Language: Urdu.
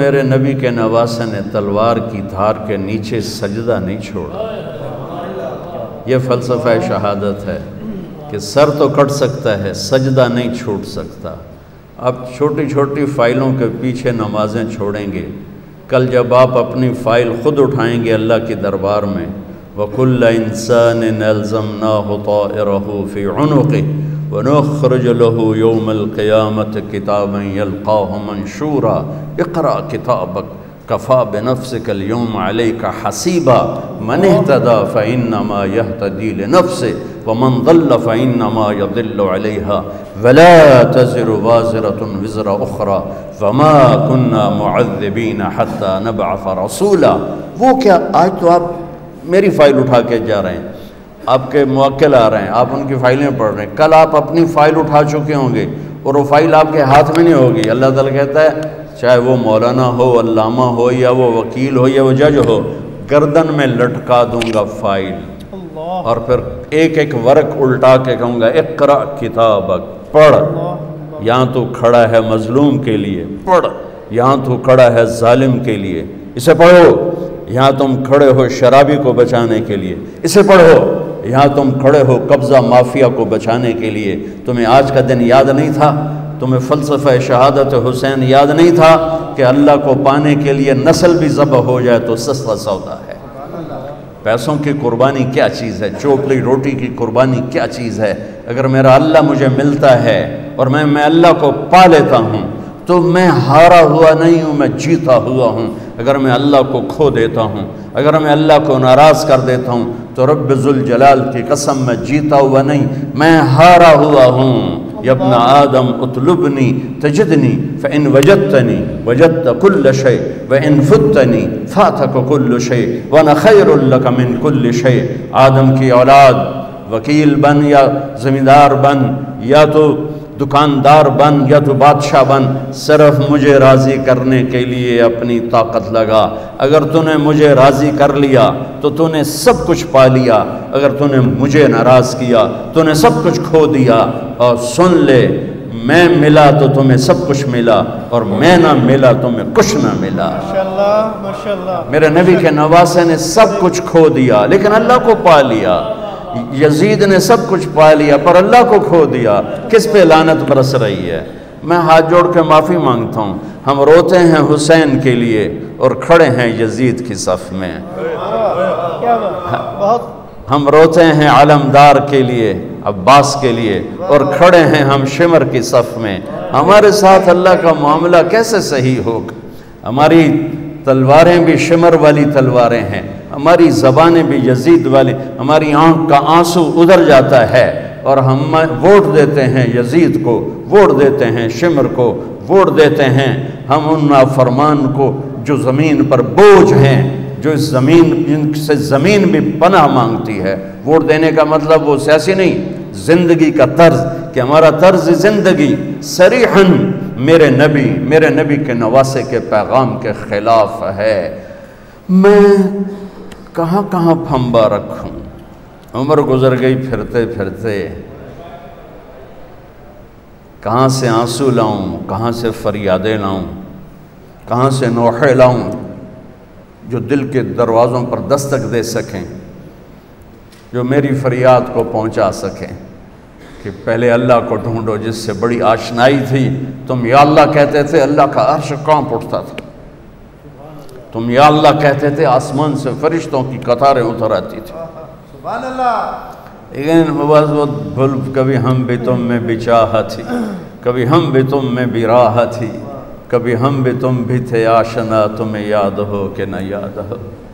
میرے نبی کے نواسے نے تلوار کی دھار کے نیچے سجدہ نہیں چھوڑا۔ یہ فلسفہ شہادت ہے کہ سر تو کٹ سکتا ہے، سجدہ نہیں چھوٹ سکتا۔ اب چھوٹی چھوٹی فائلوں کے پیچھے نمازیں چھوڑیں گے، کل جب آپ اپنی فائل خود اٹھائیں گے اللہ کے دربار میں، وَكُلَّ إِنسَانٍ أَلْزَمْنَاهُ طَائِرَهُ فِي عُنُقِهِ وَنُخْرِجُ لَهُ يَوْمَ الْقِيَامَةِ كِتَابًا يَلْقَاهُ مَنْشُورًا اقْرَأْ كِتَابَكَ كَفَى بِنَفْسِكَ الْيَوْمَ عَلَيْكَ حَسِيبًا مَنِ اهْتَدَى فَإِنَّمَا يَهْتَدِي لِنَفْسِهِ وَمَنْ ضَلَّ فَإِنَّمَا يَضِلُّ عَلَيْهَا وَلَا تَزِرُ وَازِرَةٌ وِزْرَ أُخْرَى وَمَا كُنَّا مُعَذِّبِينَ حَتَّى نَبْعَثَ رَسُولًا۔ وہ کیا، آج تو آپ میری فائل اٹھا کے جا رہے ہیں، آپ کے موکل آ رہے ہیں، آپ ان کی فائلیں پڑھ رہے ہیں، کل آپ اپنی فائل اٹھا چکے ہوں گے اور وہ فائل آپ کے ہاتھ میں نہیں ہوگی۔ اللہ تعالیٰ کہتا ہے چاہے وہ مولانا ہو، علامہ ہو، یا وہ وکیل ہو، یا وہ جج ہو، گردن میں لٹکا دوں گا فائل، اور پھر ایک ایک ورق الٹا کے کہوں گا اقرأ کتابک، پڑھ۔ یہاں تو کھڑا ہے مظلوم کے لیے، پڑھ۔ یہاں تو کھڑا ہے ظالم کے لیے، اسے پڑھو۔ یہاں تم کھڑے ہو شرابی کو بچانے کے لیے، اسے پڑھو۔ یہاں تم کھڑے ہو قبضہ مافیا کو بچانے کے لیے، تمہیں آج کا دن یاد نہیں تھا؟ تمہیں فلسفہ شہادت حسین یاد نہیں تھا کہ اللہ کو پانے کے لیے نسل بھی ذبح ہو جائے تو سستا سودا ہے؟ پیسوں کی قربانی کیا چیز ہے؟ چوپلی روٹی کی قربانی کیا چیز ہے؟ اگر میرا اللہ مجھے ملتا ہے اور میں اللہ کو پا لیتا ہوں تو میں ہارا ہوا نہیں ہوں، میں جیتا ہوا ہوں۔ اگر میں اللہ کو کھو دیتا ہوں، اگر میں اللہ کو ناراض کر دیتا ہوں تو رب ذوالجلال کی قسم میں جیتا ہوا نہیں، میں ہارا ہوا ہوں۔ یا ابن آدم اطلبنی تجدنی فإن وجدتنی وجدت كل شيء وإن فتنی فاتک كل شيء وأنا خیر لک من كل شيء۔ آدم کی اولاد، وکیل بن یا زمیندار بن یا تو دکاندار بن یا تو بادشاہ بن، صرف مجھے راضی کرنے کے لیے اپنی طاقت لگا۔ اگر تو نے مجھے راضی کر لیا تو تو نے سب کچھ پا لیا، اگر تو نے مجھے ناراض کیا تو نے سب کچھ کھو دیا۔ اور سن لے، میں ملا تو تمہیں سب کچھ ملا، اور میں نہ ملا تمہیں کچھ نہ ملا۔ ماشاءاللہ۔ میرے نبی کے نواسے نے سب کچھ کھو دیا لیکن اللہ کو پا لیا۔ یزید نے سب کچھ پا لیا پر اللہ کو کھو دیا۔ کس پہ لعنت برس رہی ہے؟ میں ہاتھ جوڑ کے معافی مانگتا ہوں، ہم روتے ہیں حسین کے لیے اور کھڑے ہیں یزید کی صف میں۔ ہم روتے ہیں علمدار کے لیے، عباس کے لیے، اور کھڑے ہیں ہم شمر کی صف میں۔ ہمارے ساتھ اللہ کا معاملہ کیسے صحیح ہوگا؟ ہماری تلواریں بھی شمر والی تلواریں ہیں، ہماری زبانیں بھی یزید والی، ہماری آنکھ کا آنسو ادھر جاتا ہے اور ہم ووٹ دیتے ہیں یزید کو، ووٹ دیتے ہیں شمر کو، ووٹ دیتے ہیں ہم ان نافرمان کو جو زمین پر بوجھ ہیں، جو اس زمین، جن سے زمین بھی پناہ مانگتی ہے۔ ووٹ دینے کا مطلب وہ سیاسی نہیں، زندگی کا طرز، کہ ہمارا طرز زندگی صریحاً میرے نبی کے نواسے کے پیغام کے خلاف ہے۔ میں کہاں کہاں پھنبا رکھوں؟ عمر گزر گئی پھرتے پھرتے، کہاں سے آنسو لاؤں، کہاں سے فریادیں لاؤں، کہاں سے نوحے لاؤں جو دل کے دروازوں پر دستک دے سکیں، جو میری فریاد کو پہنچا سکیں کہ پہلے اللہ کو ڈھونڈو جس سے بڑی آشنائی تھی۔ تم یا اللہ کہتے تھے، اللہ کا عرش کانپ اٹھتا تھا۔ تم یا اللہ کہتے تھے، آسمان سے فرشتوں کی قطاریں اتر آتی تھی۔ سبحان اللہ۔ لیکن کبھی ہم بھی تم میں بھی چاہت تھی، کبھی ہم بھی تم میں بھی راہ تھی، کبھی ہم بھی تم بھی تھے آشنا، تمہیں یاد ہو کہ نہ یاد ہو۔